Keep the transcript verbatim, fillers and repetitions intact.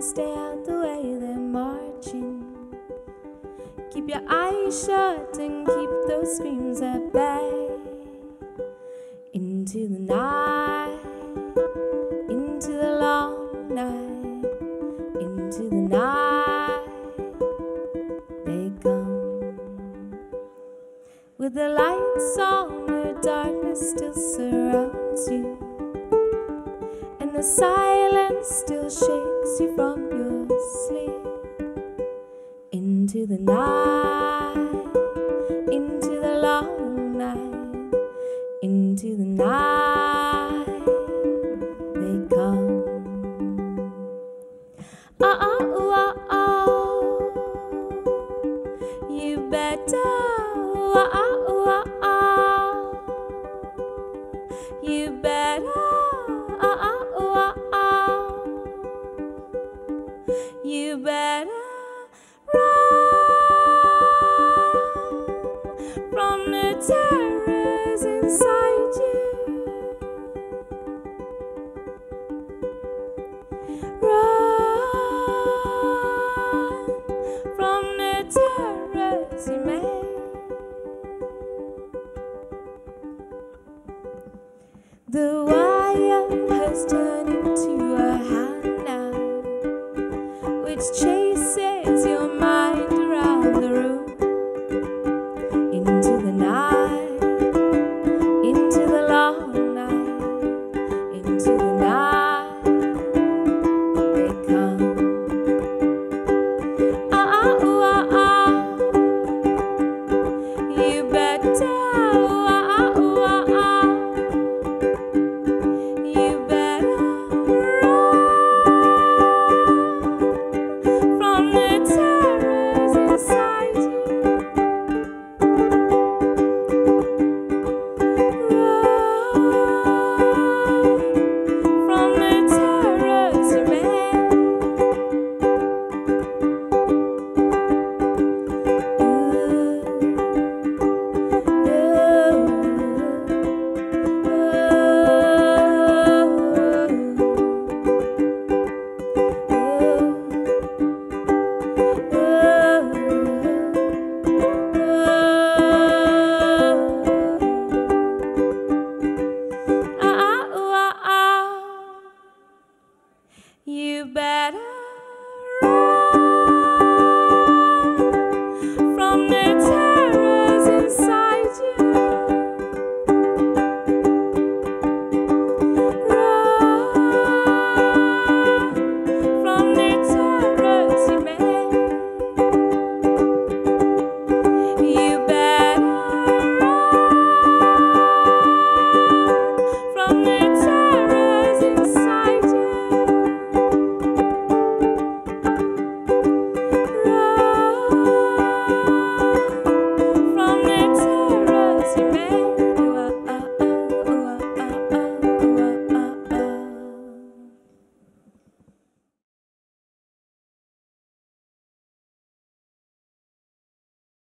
stay out the way, they're marching. Keep your eyes shut and keep those screams at bay. Into the night, into the long night, into the night they come. With the lights on, the darkness still surrounds you, and the silence still shakes you from your sleep. Into the night, into the long night, into the night they come. Oh, oh, oh, oh, you better, oh, oh, oh, oh, you better, oh, oh, oh, oh, you better run from the terrors inside you. Run from the terrors you made. The wire has turned